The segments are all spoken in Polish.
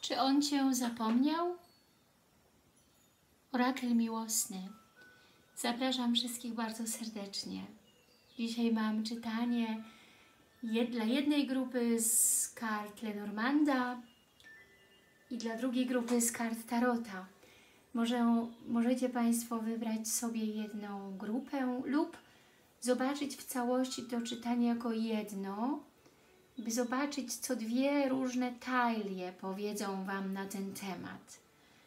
Czy on Cię zapomniał? Orakel miłosny. Zapraszam wszystkich bardzo serdecznie. Dzisiaj mam czytanie dla jednej grupy z kart Lenormanda i dla drugiej grupy z kart Tarota. Możecie Państwo wybrać sobie jedną grupę lub zobaczyć w całości to czytanie jako jedno, by zobaczyć, co dwie różne talie powiedzą Wam na ten temat.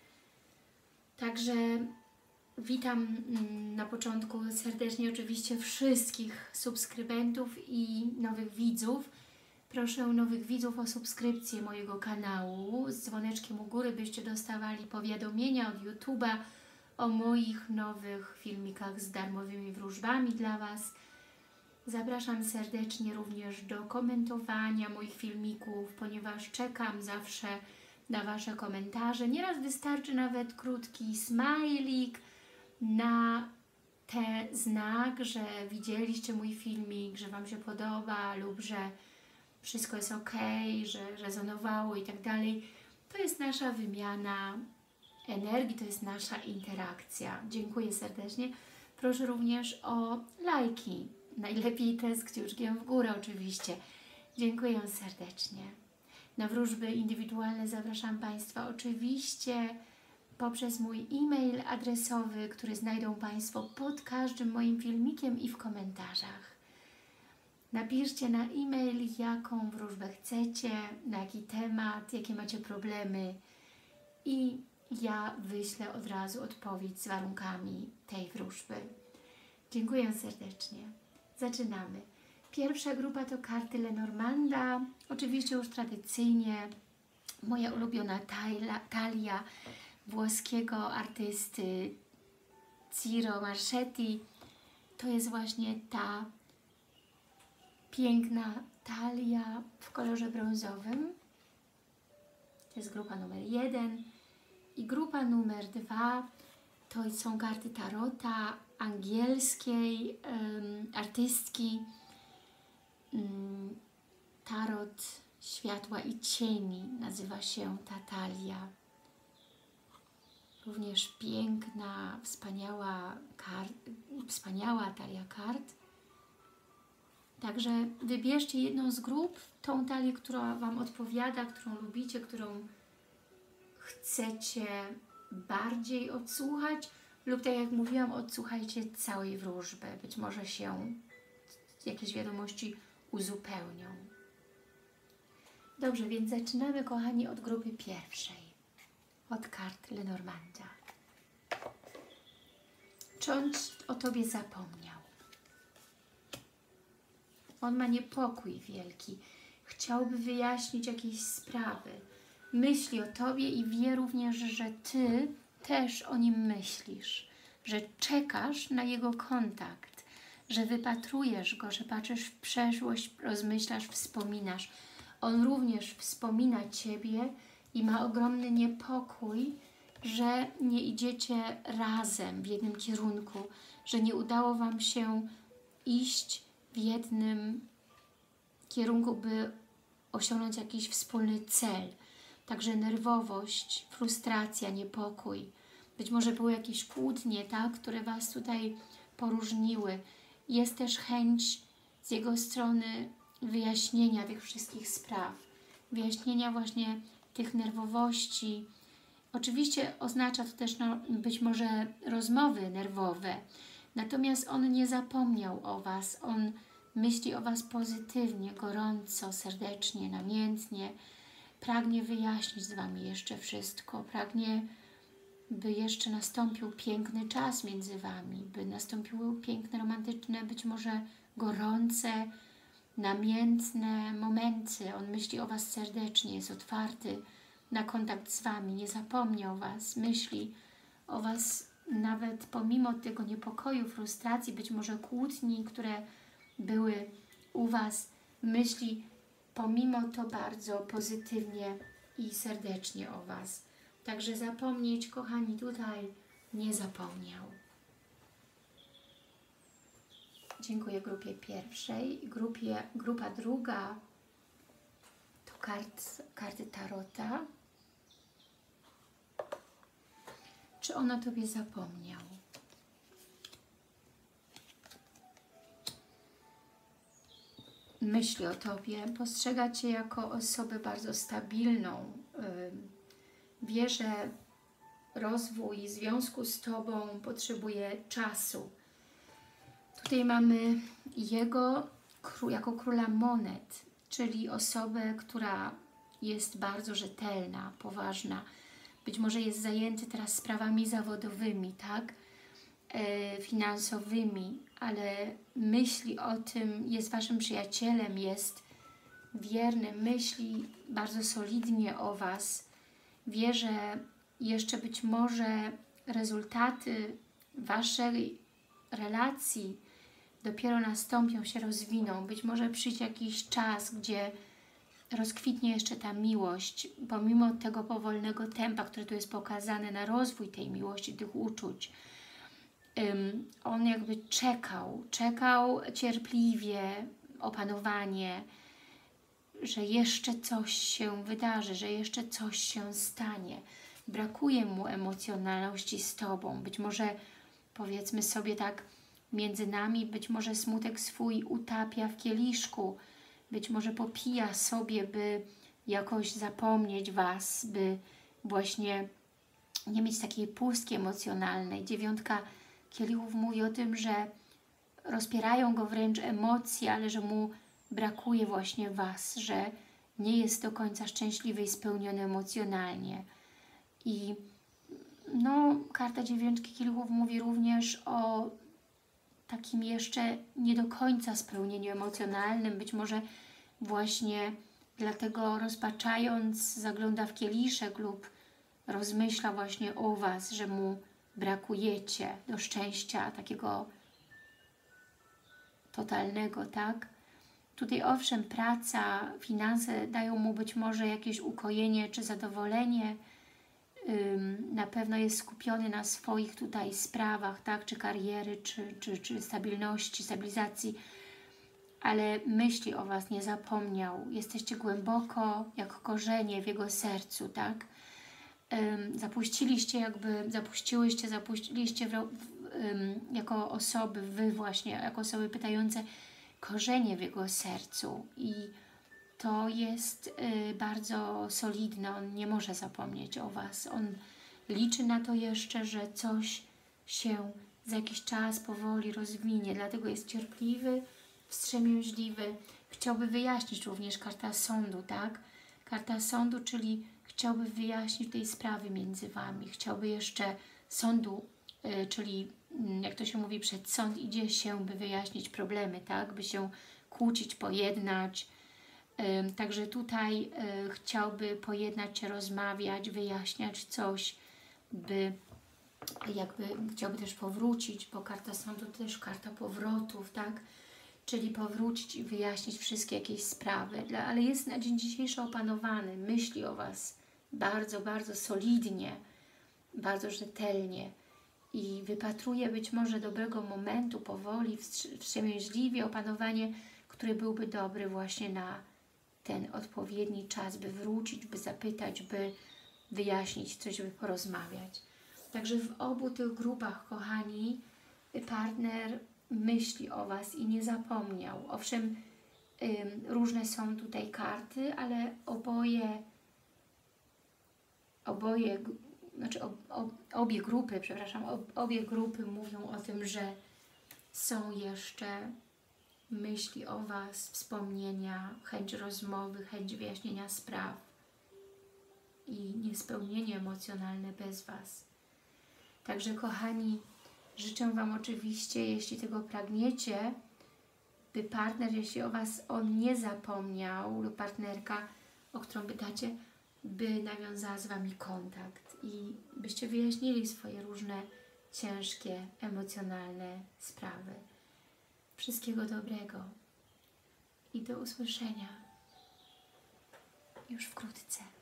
Także witam na początku serdecznie oczywiście wszystkich subskrybentów i nowych widzów. Proszę nowych widzów o subskrypcję mojego kanału z dzwoneczkiem u góry, byście dostawali powiadomienia od YouTube'a o moich nowych filmikach z darmowymi wróżbami dla Was. Zapraszam serdecznie również do komentowania moich filmików, ponieważ czekam zawsze na Wasze komentarze. Nieraz wystarczy nawet krótki smajlik na znak, że widzieliście mój filmik, że Wam się podoba lub że wszystko jest ok, że rezonowało i tak dalej. To jest nasza wymiana energii, to jest nasza interakcja. Dziękuję serdecznie. Proszę również o lajki. Najlepiej te z kciuczkiem w górę oczywiście. Dziękuję serdecznie. Na wróżby indywidualne zapraszam Państwa oczywiście poprzez mój e-mail adresowy, który znajdą Państwo pod każdym moim filmikiem i w komentarzach. Napiszcie na e-mail, jaką wróżbę chcecie, na jaki temat, jakie macie problemy i ja wyślę od razu odpowiedź z warunkami tej wróżby. Dziękuję serdecznie. Zaczynamy. Pierwsza grupa to karty Lenormanda. Oczywiście już tradycyjnie moja ulubiona talia włoskiego artysty Ciro Marchetti. To jest właśnie ta piękna talia w kolorze brązowym. To jest grupa numer 1. I grupa numer 2 to są karty Tarota angielskiej artystki Tarot Światła i Cieni nazywa się ta talia. Również piękna, wspaniała talia kart. Także wybierzcie jedną z grup, tą talię, która Wam odpowiada, którą lubicie, którą chcecie bardziej odsłuchać lub tak jak mówiłam, odsłuchajcie całej wróżby. Być może się jakieś wiadomości uzupełnią. Dobrze, więc zaczynamy, kochani, od grupy pierwszej. Od kart Lenormanda. Czy on o Tobie zapomniał? On ma niepokój wielki. Chciałby wyjaśnić jakieś sprawy. Myśli o Tobie i wie również, że Ty też o nim myślisz. Że czekasz na jego kontakt. Że wypatrujesz go, że patrzysz w przeszłość, rozmyślasz, wspominasz. On również wspomina Ciebie i ma ogromny niepokój, że nie idziecie razem w jednym kierunku, że nie udało Wam się iść w jednym kierunku, by osiągnąć jakiś wspólny cel. Także nerwowość, frustracja, niepokój. Być może były jakieś kłótnie, tak, które Was tutaj poróżniły. Jest też chęć z jego strony wyjaśnienia tych wszystkich spraw. Wyjaśnienia właśnie tych nerwowości. Oczywiście oznacza to też być może rozmowy nerwowe. Natomiast on nie zapomniał o Was. On myśli o Was pozytywnie, gorąco, serdecznie, namiętnie. Pragnie wyjaśnić z Wami jeszcze wszystko. Pragnie, by jeszcze nastąpił piękny czas między Wami. By nastąpiły piękne, romantyczne, być może gorące, namiętne momenty. On myśli o Was serdecznie, jest otwarty na kontakt z Wami. Nie zapomniał Was. Myśli o Was nawet pomimo tego niepokoju, frustracji, być może kłótni, które były u Was. Myśli pomimo to bardzo pozytywnie i serdecznie o Was. Także zapomnieć, kochani, tutaj nie zapomniał. Dziękuję grupie pierwszej. Grupa druga to karty Tarota. czy on o Tobie zapomniał? Myśli o Tobie, postrzega Cię jako osobę bardzo stabilną. Wie, że rozwój związku z Tobą potrzebuje czasu. Tutaj mamy jego jako króla monet, czyli osobę, która jest bardzo rzetelna, poważna. Być może jest zajęty teraz sprawami zawodowymi, tak? Finansowymi, ale myśli o tym, jest Waszym przyjacielem, jest wierny, myśli bardzo solidnie o Was. Wie, że jeszcze być może rezultaty Waszej relacji dopiero nastąpią, się rozwiną. Być może przyjdzie jakiś czas, gdzie rozkwitnie jeszcze ta miłość, pomimo tego powolnego tempa, które tu jest pokazane na rozwój tej miłości, tych uczuć. On jakby czekał cierpliwie, opanowanie, że jeszcze coś się wydarzy, że jeszcze coś się stanie. Brakuje mu emocjonalności z Tobą. Być może, powiedzmy sobie tak, między nami, być może smutek swój utapia w kieliszku, być może popija sobie, by jakoś zapomnieć Was, by właśnie nie mieć takiej pustki emocjonalnej. 9 kielichów mówi o tym, że rozpierają go wręcz emocje, ale że mu brakuje właśnie Was, że nie jest do końca szczęśliwy i spełniony emocjonalnie. I no, karta 9 kielichów mówi również o takim jeszcze nie do końca spełnieniu emocjonalnym, być może właśnie dlatego rozpaczając zagląda w kieliszek lub rozmyśla właśnie o Was, że mu brakujecie do szczęścia takiego totalnego, tak? Tutaj owszem, praca, finanse dają mu być może jakieś ukojenie czy zadowolenie, na pewno jest skupiony na swoich tutaj sprawach, tak? Czy kariery, czy stabilności, stabilizacji, ale myśli o Was, nie zapomniał. Jesteście głęboko, jak korzenie w jego sercu, tak? Zapuściliście jako osoby, Wy właśnie, jako osoby pytające, korzenie w jego sercu i to jest bardzo solidne, on nie może zapomnieć o Was. On liczy na to jeszcze, że coś się za jakiś czas powoli rozwinie, dlatego jest cierpliwy, wstrzemięźliwy. Chciałby wyjaśnić również karta sądu, tak? Karta sądu, czyli chciałby wyjaśnić tej sprawy między Wami. Chciałby jeszcze sądu, czyli jak to się mówi, przed sąd idzie się, by wyjaśnić problemy, tak? By się kłócić, pojednać. Także tutaj chciałby pojednać się, rozmawiać, wyjaśniać coś, by jakby chciałby też powrócić, bo karta sądu to też karta powrotów, tak? Czyli powrócić i wyjaśnić wszystkie jakieś sprawy, ale jest na dzień dzisiejszy opanowany, myśli o Was bardzo, bardzo solidnie, bardzo rzetelnie i wypatruje być może dobrego momentu, powoli, wstrzemięźliwie, opanowanie, który byłby dobry właśnie na ten odpowiedni czas, by wrócić, by zapytać, by wyjaśnić coś, by porozmawiać. Także w obu tych grupach, kochani, partner myśli o Was i nie zapomniał. Owszem, różne są tutaj karty, ale obie grupy mówią o tym, że są jeszcze myśli o Was, wspomnienia, chęć rozmowy, chęć wyjaśnienia spraw i niespełnienie emocjonalne bez Was. Także kochani, życzę Wam oczywiście, jeśli tego pragniecie, by partner, jeśli o Was on nie zapomniał, lub partnerka, o którą pytacie, by nawiązała z Wami kontakt i byście wyjaśnili swoje różne ciężkie, emocjonalne sprawy. Wszystkiego dobrego i do usłyszenia już wkrótce.